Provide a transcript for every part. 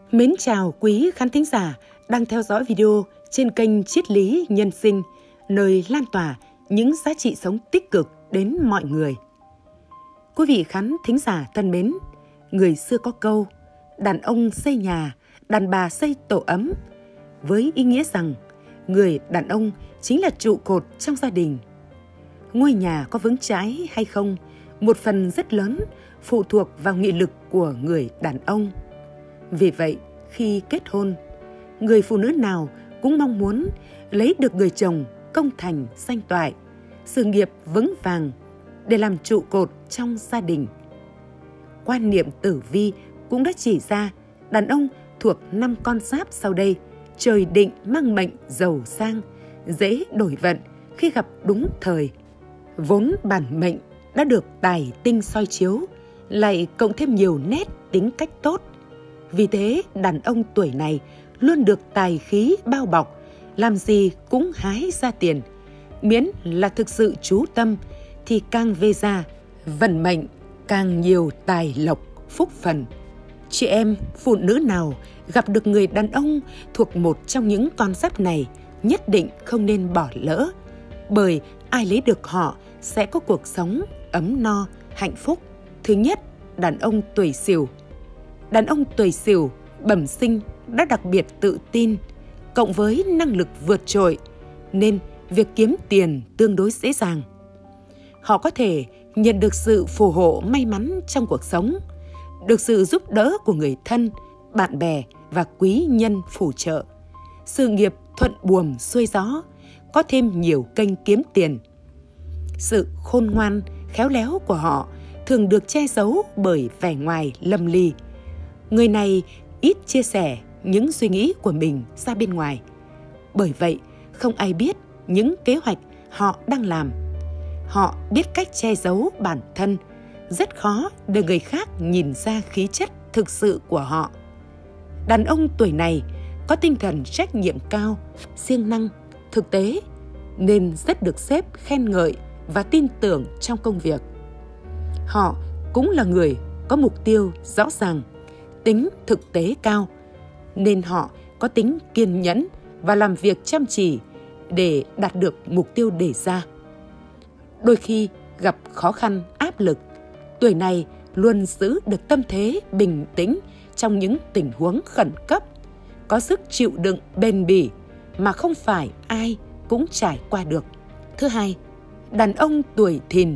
Mến chào quý khán thính giả đang theo dõi video trên kênh Triết lý Nhân sinh, nơi lan tỏa những giá trị sống tích cực đến mọi người. Quý vị khán thính giả thân mến, người xưa có câu, đàn ông xây nhà, đàn bà xây tổ ấm, với ý nghĩa rằng người đàn ông chính là trụ cột trong gia đình. Ngôi nhà có vững chãi hay không, một phần rất lớn phụ thuộc vào nghị lực của người đàn ông. Vì vậy, khi kết hôn, người phụ nữ nào cũng mong muốn lấy được người chồng công thành danh toại, sự nghiệp vững vàng để làm trụ cột trong gia đình. Quan niệm tử vi cũng đã chỉ ra đàn ông thuộc 5 con giáp sau đây trời định mang mệnh giàu sang, dễ đổi vận khi gặp đúng thời. Vốn bản mệnh đã được tài tinh soi chiếu, lại cộng thêm nhiều nét tính cách tốt. Vì thế, đàn ông tuổi này luôn được tài khí bao bọc, làm gì cũng hái ra tiền. Miễn là thực sự chú tâm thì càng về già, vận mệnh càng nhiều tài lộc, phúc phần. Chị em phụ nữ nào gặp được người đàn ông thuộc một trong những con giáp này nhất định không nên bỏ lỡ, bởi ai lấy được họ sẽ có cuộc sống ấm no, hạnh phúc. Thứ nhất, đàn ông tuổi Sửu. Đàn ông tuổi Sửu bẩm sinh đã đặc biệt tự tin, cộng với năng lực vượt trội, nên việc kiếm tiền tương đối dễ dàng. Họ có thể nhận được sự phù hộ may mắn trong cuộc sống, được sự giúp đỡ của người thân, bạn bè và quý nhân phù trợ. Sự nghiệp thuận buồm xuôi gió, có thêm nhiều kênh kiếm tiền. Sự khôn ngoan, khéo léo của họ thường được che giấu bởi vẻ ngoài lầm lì. Người này ít chia sẻ những suy nghĩ của mình ra bên ngoài. Bởi vậy, không ai biết những kế hoạch họ đang làm. Họ biết cách che giấu bản thân, rất khó để người khác nhìn ra khí chất thực sự của họ. Đàn ông tuổi này có tinh thần trách nhiệm cao, siêng năng, thực tế, nên rất được sếp khen ngợi và tin tưởng trong công việc. Họ cũng là người có mục tiêu rõ ràng, tính thực tế cao, nên họ có tính kiên nhẫn và làm việc chăm chỉ để đạt được mục tiêu đề ra. Đôi khi gặp khó khăn, áp lực, tuổi này luôn giữ được tâm thế bình tĩnh trong những tình huống khẩn cấp, có sức chịu đựng bền bỉ mà không phải ai cũng trải qua được. Thứ hai, đàn ông tuổi Thìn.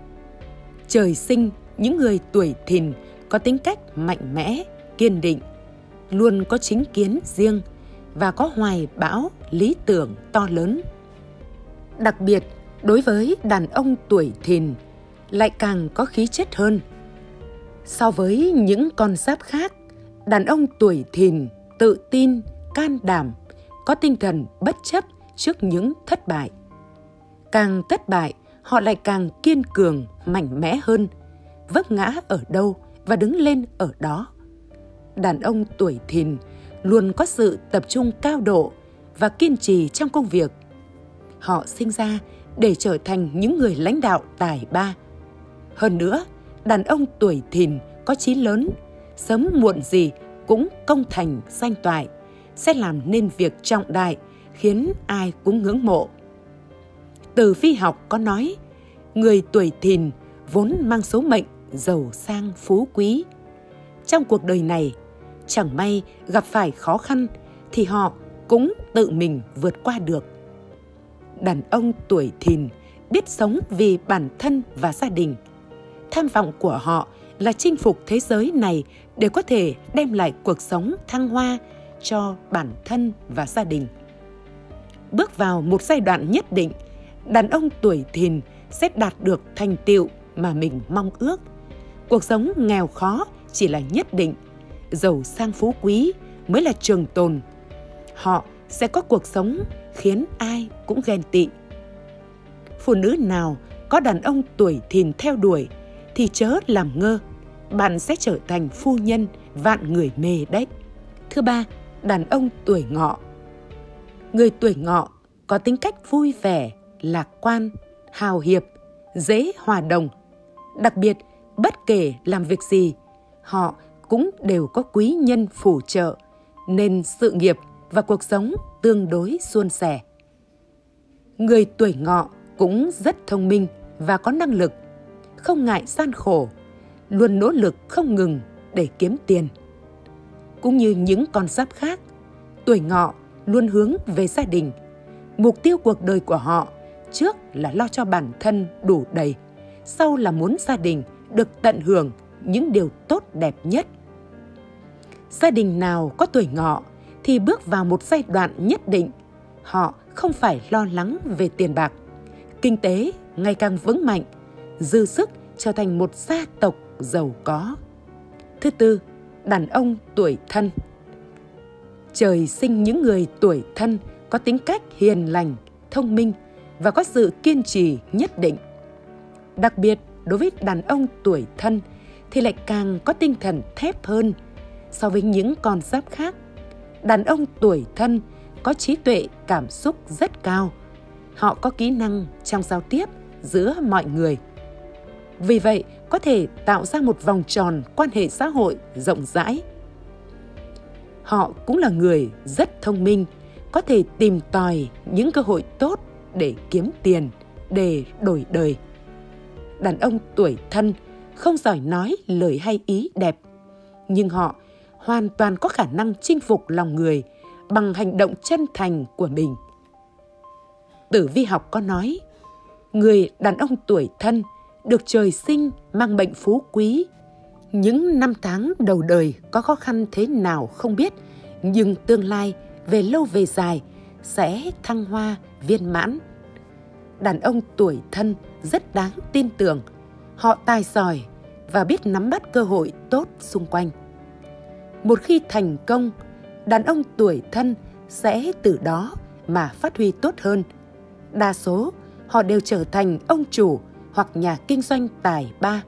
Trời sinh những người tuổi Thìn có tính cách mạnh mẽ, kiên định, luôn có chính kiến riêng và có hoài bão, lý tưởng to lớn. Đặc biệt, đối với đàn ông tuổi Thìn lại càng có khí chất hơn. So với những con giáp khác, đàn ông tuổi Thìn tự tin, can đảm, có tinh thần bất chấp trước những thất bại. Càng thất bại, họ lại càng kiên cường, mạnh mẽ hơn, vấp ngã ở đâu và đứng lên ở đó. Đàn ông tuổi Thìn luôn có sự tập trung cao độ và kiên trì trong công việc. Họ sinh ra để trở thành những người lãnh đạo tài ba. Hơn nữa, đàn ông tuổi Thìn có chí lớn, sớm muộn gì cũng công thành danh toại, sẽ làm nên việc trọng đại khiến ai cũng ngưỡng mộ. Từ vi học có nói, người tuổi Thìn vốn mang số mệnh giàu sang phú quý. Trong cuộc đời này, chẳng may gặp phải khó khăn thì họ cũng tự mình vượt qua được. Đàn ông tuổi Thìn biết sống vì bản thân và gia đình. Tham vọng của họ là chinh phục thế giới này để có thể đem lại cuộc sống thăng hoa cho bản thân và gia đình. Bước vào một giai đoạn nhất định, đàn ông tuổi Thìn sẽ đạt được thành tựu mà mình mong ước. Cuộc sống nghèo khó chỉ là nhất định, giàu sang phú quý mới là trường tồn. Họ sẽ có cuộc sống khiến ai cũng ghen tị. Phụ nữ nào có đàn ông tuổi Thìn theo đuổi thì chớ làm ngơ, bạn sẽ trở thành phu nhân vạn người mê đấy. Thứ ba, đàn ông tuổi Ngọ. Người tuổi Ngọ có tính cách vui vẻ, lạc quan, hào hiệp, dễ hòa đồng. Đặc biệt, bất kể làm việc gì, họ cũng đều có quý nhân phù trợ, nên sự nghiệp và cuộc sống tương đối suôn sẻ. Người tuổi Ngọ cũng rất thông minh và có năng lực, không ngại gian khổ, luôn nỗ lực không ngừng để kiếm tiền. Cũng như những con giáp khác, tuổi Ngọ luôn hướng về gia đình. Mục tiêu cuộc đời của họ trước là lo cho bản thân đủ đầy, sau là muốn gia đình được tận hưởng những điều tốt đẹp nhất. Gia đình nào có tuổi Ngọ thì bước vào một giai đoạn nhất định, họ không phải lo lắng về tiền bạc, kinh tế ngày càng vững mạnh, dư sức trở thành một gia tộc giàu có. Thứ tư, đàn ông tuổi Thân. Trời sinh những người tuổi Thân có tính cách hiền lành, thông minh và có sự kiên trì nhất định. Đặc biệt đối với đàn ông tuổi Thân thì lại càng có tinh thần thép hơn so với những con giáp khác. Đàn ông tuổi Thân có trí tuệ cảm xúc rất cao. Họ có kỹ năng trong giao tiếp giữa mọi người. Vì vậy, có thể tạo ra một vòng tròn quan hệ xã hội rộng rãi. Họ cũng là người rất thông minh, có thể tìm tòi những cơ hội tốt để kiếm tiền, để đổi đời. Đàn ông tuổi Thân không giỏi nói lời hay ý đẹp, nhưng họ hoàn toàn có khả năng chinh phục lòng người bằng hành động chân thành của mình. Tử vi học có nói, người đàn ông tuổi Thân được trời sinh mang mệnh phú quý. Những năm tháng đầu đời có khó khăn thế nào không biết, nhưng tương lai về lâu về dài sẽ thăng hoa viên mãn. Đàn ông tuổi Thân rất đáng tin tưởng, họ tài giỏi và biết nắm bắt cơ hội tốt xung quanh. Một khi thành công, đàn ông tuổi Thân sẽ từ đó mà phát huy tốt hơn. Đa số họ đều trở thành ông chủ hoặc nhà kinh doanh tài ba.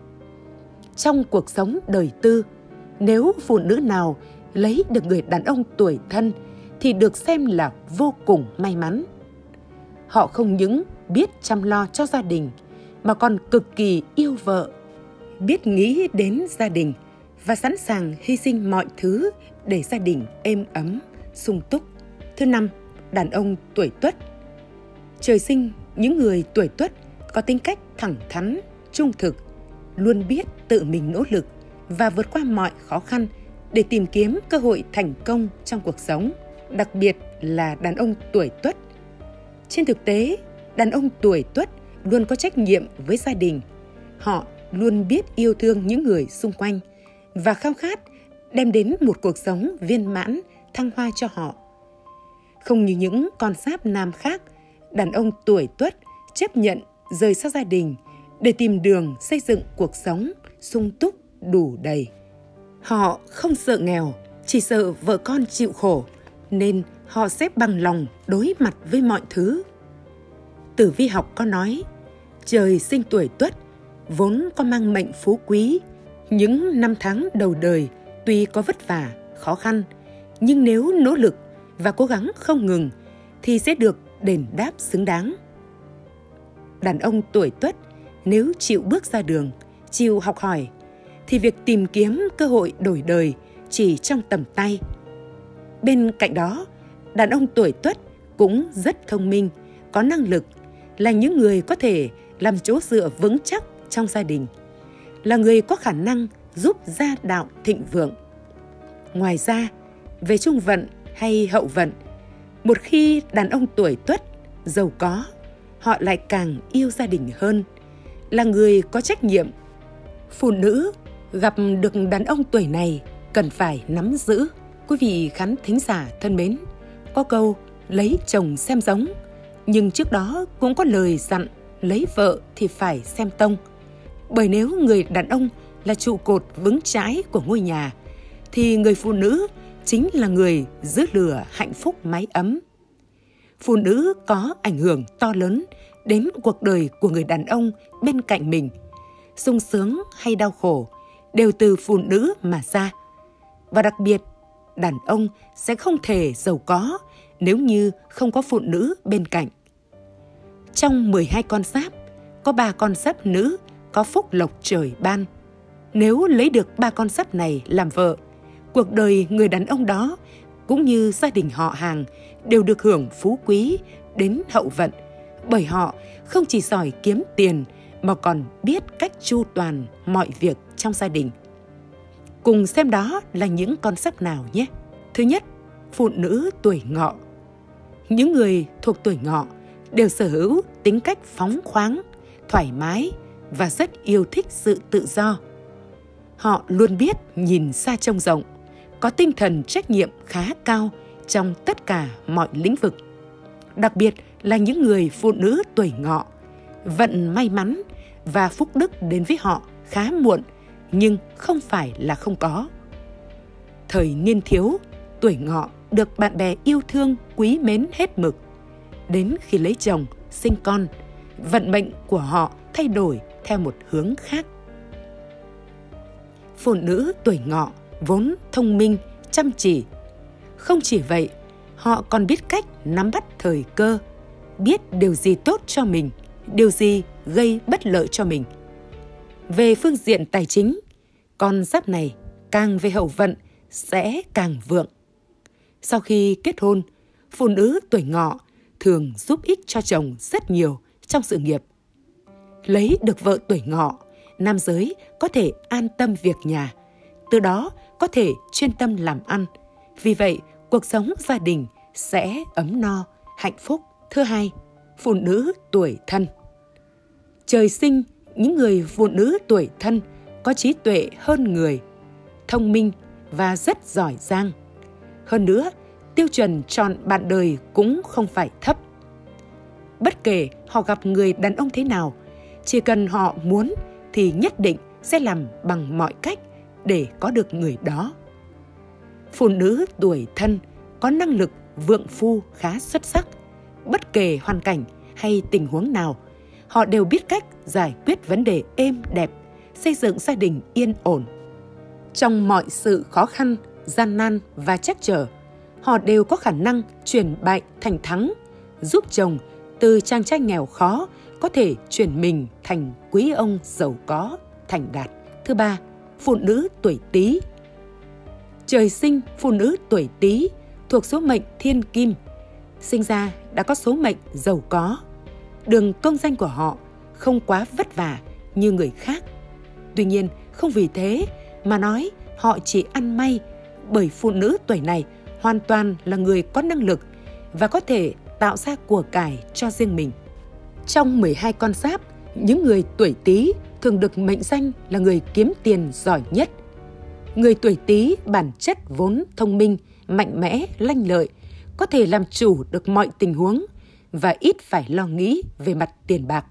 Trong cuộc sống đời tư, nếu phụ nữ nào lấy được người đàn ông tuổi Thân thì được xem là vô cùng may mắn. Họ không những biết chăm lo cho gia đình mà còn cực kỳ yêu vợ, biết nghĩ đến gia đình và sẵn sàng hy sinh mọi thứ để gia đình êm ấm, sung túc. Thứ năm, đàn ông tuổi Tuất. Trời sinh những người tuổi Tuất có tính cách thẳng thắn, trung thực, luôn biết tự mình nỗ lực và vượt qua mọi khó khăn để tìm kiếm cơ hội thành công trong cuộc sống, đặc biệt là đàn ông tuổi Tuất. Trên thực tế, đàn ông tuổi Tuất luôn có trách nhiệm với gia đình. Họ luôn biết yêu thương những người xung quanh và khao khát đem đến một cuộc sống viên mãn, thăng hoa cho họ. Không như những con giáp nam khác, đàn ông tuổi Tuất chấp nhận rời xa gia đình để tìm đường xây dựng cuộc sống sung túc đủ đầy. Họ không sợ nghèo, chỉ sợ vợ con chịu khổ, nên họ sẽ bằng lòng đối mặt với mọi thứ. Tử vi học có nói, trời sinh tuổi Tuất vốn có mang mệnh phú quý. Những năm tháng đầu đời tuy có vất vả, khó khăn, nhưng nếu nỗ lực và cố gắng không ngừng thì sẽ được đền đáp xứng đáng. Đàn ông tuổi Tuất nếu chịu bước ra đường, chịu học hỏi, thì việc tìm kiếm cơ hội đổi đời chỉ trong tầm tay. Bên cạnh đó, đàn ông tuổi Tuất cũng rất thông minh, có năng lực, là những người có thể làm chỗ dựa vững chắc trong gia đình, là người có khả năng giúp gia đạo thịnh vượng. Ngoài ra, về trung vận hay hậu vận, một khi đàn ông tuổi Tuất giàu có, họ lại càng yêu gia đình hơn, là người có trách nhiệm. Phụ nữ gặp được đàn ông tuổi này cần phải nắm giữ. Quý vị khán thính giả thân mến, có câu lấy chồng xem giống, nhưng trước đó cũng có lời dặn lấy vợ thì phải xem tông. Bởi nếu người đàn ông là trụ cột vững chãi của ngôi nhà, thì người phụ nữ chính là người giữ lửa hạnh phúc mái ấm. Phụ nữ có ảnh hưởng to lớn đến cuộc đời của người đàn ông bên cạnh mình. Sung sướng hay đau khổ đều từ phụ nữ mà ra. Và đặc biệt, đàn ông sẽ không thể giàu có nếu như không có phụ nữ bên cạnh. Trong 12 con giáp, có 3 con giáp nữ có phúc lộc trời ban. Nếu lấy được 3 con giáp này làm vợ, Cuộc đời người đàn ông đó cũng như gia đình họ hàng đều được hưởng phú quý đến hậu vận, bởi họ không chỉ giỏi kiếm tiền mà còn biết cách chu toàn mọi việc trong gia đình. Cùng xem đó là những con giáp nào nhé. Thứ nhất, phụ nữ tuổi Ngọ. Những người thuộc tuổi Ngọ đều sở hữu tính cách phóng khoáng, thoải mái và rất yêu thích sự tự do. Họ luôn biết nhìn xa trông rộng, có tinh thần trách nhiệm khá cao trong tất cả mọi lĩnh vực. Đặc biệt là những người phụ nữ tuổi Ngọ, vận may mắn và phúc đức đến với họ khá muộn, nhưng không phải là không có. Thời niên thiếu, tuổi Ngọ được bạn bè yêu thương quý mến hết mực. Đến khi lấy chồng, sinh con, vận mệnh của họ thay đổi theo một hướng khác. Phụ nữ tuổi Ngọ vốn thông minh, chăm chỉ. Không chỉ vậy, họ còn biết cách nắm bắt thời cơ, biết điều gì tốt cho mình, điều gì gây bất lợi cho mình. Về phương diện tài chính, con giáp này càng về hậu vận sẽ càng vượng. Sau khi kết hôn, phụ nữ tuổi Ngọ thường giúp ích cho chồng rất nhiều trong sự nghiệp. Lấy được vợ tuổi Ngọ, nam giới có thể an tâm việc nhà, từ đó có thể chuyên tâm làm ăn. Vì vậy, cuộc sống gia đình sẽ ấm no, hạnh phúc. Thứ hai, phụ nữ tuổi Thân. Trời sinh, những người phụ nữ tuổi Thân có trí tuệ hơn người, thông minh và rất giỏi giang. Hơn nữa, tiêu chuẩn chọn bạn đời cũng không phải thấp. Bất kể họ gặp người đàn ông thế nào, chỉ cần họ muốn thì nhất định sẽ làm bằng mọi cách để có được người đó. Phụ nữ tuổi Thân có năng lực vượng phu khá xuất sắc. Bất kể hoàn cảnh hay tình huống nào, họ đều biết cách giải quyết vấn đề êm đẹp, xây dựng gia đình yên ổn. Trong mọi sự khó khăn, gian nan và trắc trở, họ đều có khả năng chuyển bại thành thắng, giúp chồng từ chàng trai nghèo khó có thể chuyển mình thành quý ông giàu có, thành đạt. Thứ ba, phụ nữ tuổi Tý. Trời sinh phụ nữ tuổi Tý thuộc số mệnh Thiên Kim, sinh ra đã có số mệnh giàu có. Đường công danh của họ không quá vất vả như người khác. Tuy nhiên, không vì thế mà nói họ chỉ ăn may, bởi phụ nữ tuổi này hoàn toàn là người có năng lực và có thể tạo ra của cải cho riêng mình. Trong 12 con giáp, những người tuổi Tý thường được mệnh danh là người kiếm tiền giỏi nhất. Người tuổi Tý bản chất vốn thông minh, mạnh mẽ, lanh lợi, có thể làm chủ được mọi tình huống và ít phải lo nghĩ về mặt tiền bạc.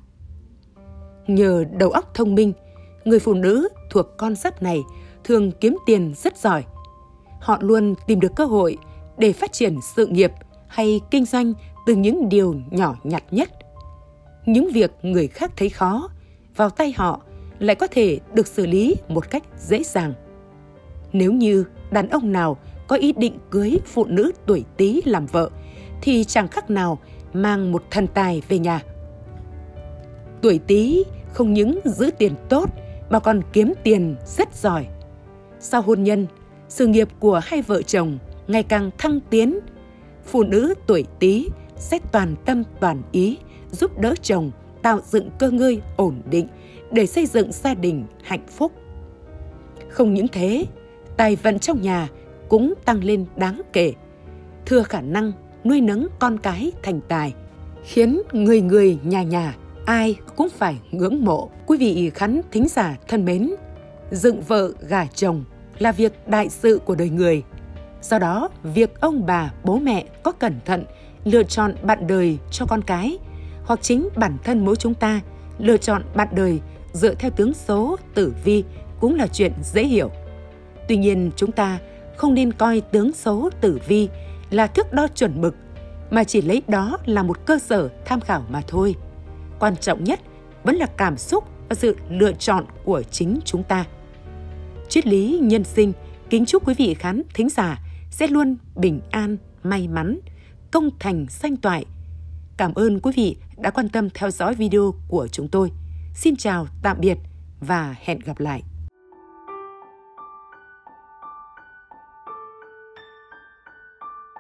Nhờ đầu óc thông minh, người phụ nữ thuộc con giáp này thường kiếm tiền rất giỏi. Họ luôn tìm được cơ hội để phát triển sự nghiệp hay kinh doanh từ những điều nhỏ nhặt nhất. Những việc người khác thấy khó, vào tay họ lại có thể được xử lý một cách dễ dàng. Nếu như đàn ông nào có ý định cưới phụ nữ tuổi Tý làm vợ, thì chẳng khác nào mang một thần tài về nhà. Tuổi Tý không những giữ tiền tốt mà còn kiếm tiền rất giỏi. Sau hôn nhân, sự nghiệp của hai vợ chồng ngày càng thăng tiến. Phụ nữ tuổi Tý sẽ toàn tâm toàn ý giúp đỡ chồng tạo dựng cơ ngơi ổn định để xây dựng gia đình hạnh phúc. Không những thế, tài vận trong nhà cũng tăng lên đáng kể, thừa khả năng nuôi nấng con cái thành tài, khiến người nhà ai cũng phải ngưỡng mộ. Quý vị khán thính giả thân mến, dựng vợ gả chồng là việc đại sự của đời người. Do đó, việc ông bà, bố mẹ có cẩn thận lựa chọn bạn đời cho con cái, hoặc chính bản thân mỗi chúng ta lựa chọn bạn đời dựa theo tướng số tử vi cũng là chuyện dễ hiểu. Tuy nhiên, chúng ta không nên coi tướng số tử vi là thước đo chuẩn mực, mà chỉ lấy đó là một cơ sở tham khảo mà thôi. Quan trọng nhất vẫn là cảm xúc và sự lựa chọn của chính chúng ta. Triết lý nhân sinh kính chúc quý vị khán thính giả sẽ luôn bình an, may mắn, công thành sanh toại. Cảm ơn quý vị đã quan tâm theo dõi video của chúng tôi. Xin chào, tạm biệt và hẹn gặp lại.